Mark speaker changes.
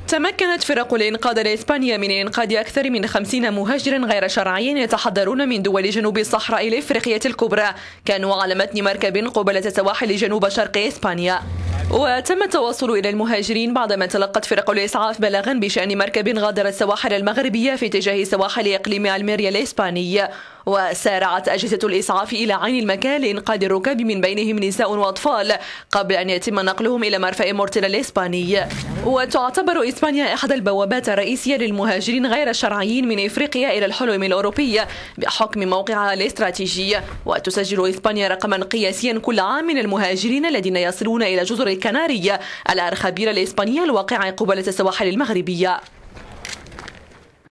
Speaker 1: تمكنت فرق الإنقاذ الإسبانية من إنقاذ أكثر من 50 مهاجر غير شرعي يتحضرون من دول جنوب الصحراء الإفريقية الكبرى، كانوا على متن مركب قبالة سواحل جنوب شرق إسبانيا. وتم التوصل إلى المهاجرين بعدما تلقت فرق الإسعاف بلاغا بشأن مركب غادر السواحل المغربية في اتجاه سواحل إقليم الميريا الإسباني، وسارعت أجهزة الإسعاف إلى عين المكان لإنقاذ الركاب من بينهم نساء وأطفال قبل أن يتم نقلهم إلى مرفأ مورتيلا الإسباني. وتعتبر إسبانيا إحدى البوابات الرئيسية للمهاجرين غير الشرعيين من إفريقيا إلى الحلم الأوروبي بحكم موقعها الاستراتيجي، وتسجل إسبانيا رقما قياسيا كل عام من المهاجرين الذين يصلون إلى جزر الكنارية الأرخبيل الإسبانية الواقعة قبالة السواحل المغربية.